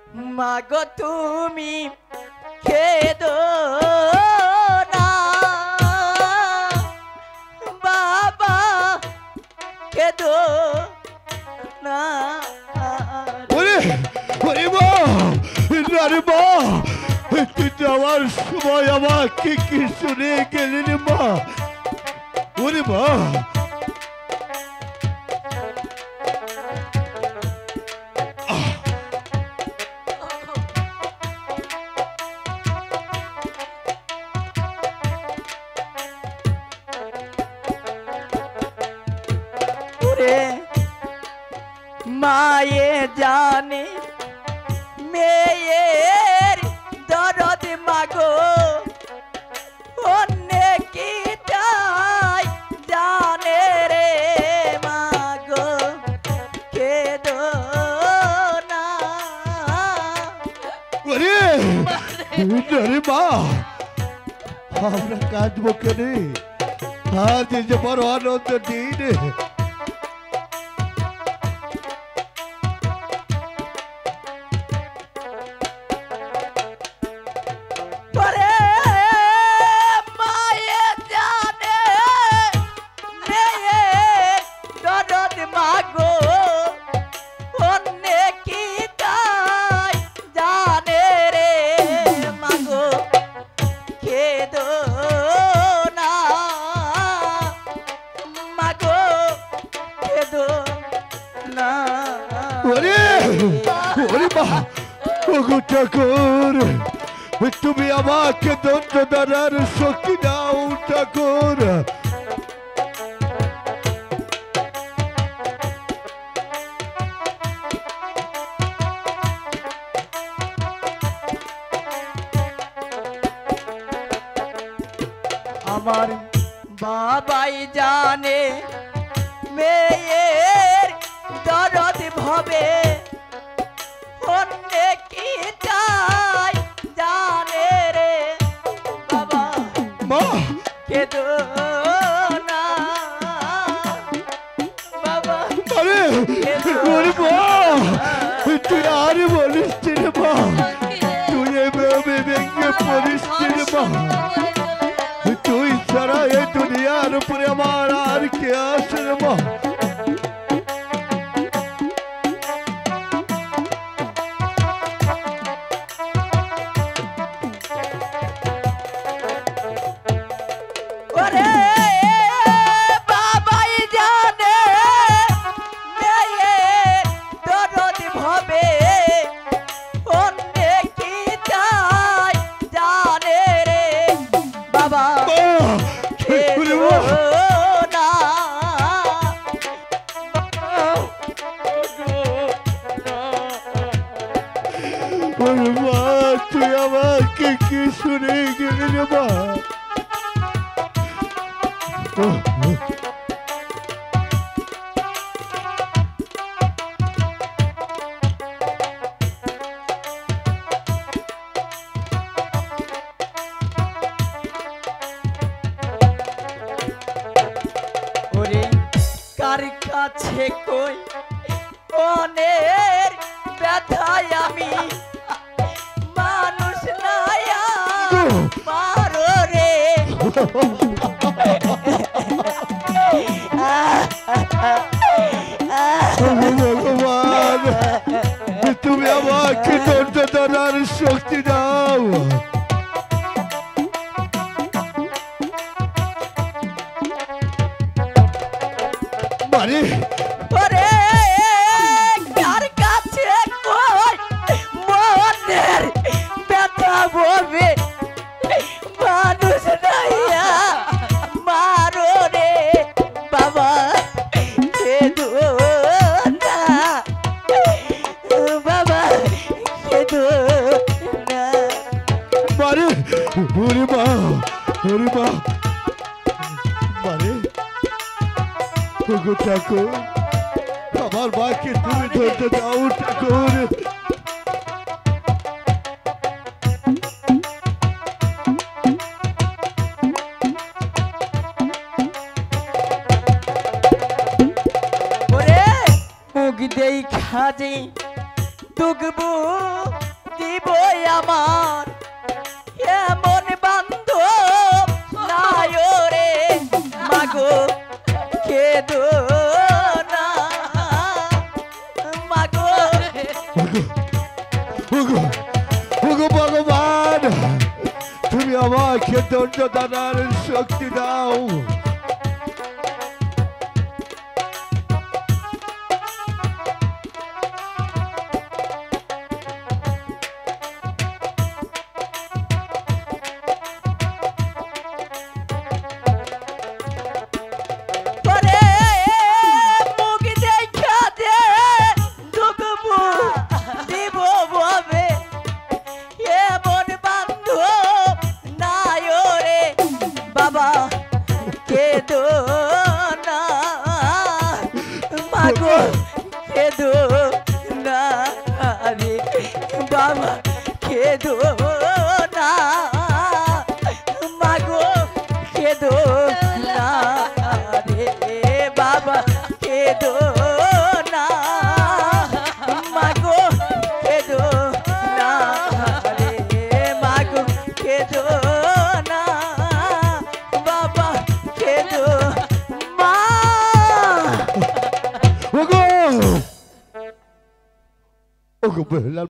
মাগো তুমি খেদো না বাবা খেদো না ওরে ওরে মা আরে মা তুই যাওয়ার সময় আমাকে কি শুনে গেলি রে মা ওরে মা মায়ে জানে মেয়ের দরদ মাগো অন্যে কি তাই জানে রে মাগো কেদো না ওরে আরে মা আমরা কাঁদবো কেন আজ যে বড় আনন্দ দিন ঠাকুর তুমি আমাকে দণ্ড দাঁড়ার শক্তি দাও ঠাকুর আমার বাবাই জানে মেয়ের দরদ ভবে অন্যে কি চাই জানে রে বাবা মা কেদো না বাবা আরে ওরে মা তুই আর বলিস রে মা তুই এভাবে ভেঙে পড়িস রে মা তুই ছাড়া এই দুনিয়ার উপরে আমার আর কে আছে রে মা তুই আমাকে কি শুনে গেলি রে মা ওরে কার কাছে কই অনের ব্যথায় আমি মানুষ নায়া পারো রে ভগবান তুমি আমাকে দণ্ড দাঁড়ার শক্তি দাও বাড়ি ওরে কার কাছে কই মনের ব্যথা বলবে মানুষ নাইয়া মারো রে বাবা কেদো না বাবা কেদো না বাড়ি ওরে মা ওরে মা বাড়ি ঠাকুর আমার মাকে তুমি ধরতে দাও ঠাকুর ওরে মুখ দেই খাজে দুগবো দিব আমার এমন বান্ধব নাই রে মাগো কেদো না মাগো ওগো ওগো ভগবান তুমি আমাকে ধৈর্য দানার শক্তি দাও পরে মুখ দেখা দে ঢুকবো দিব ভাবে এমন বান্ধব নাই রে বাবা কেদো না মাগো কেদো না রে বাবা কেদো না মাগো কেদো না রে বাবা কেদো না মাগো কেদো না রে মাগো কেদো না বাবা কেদো মা ওগো ওগো বেলা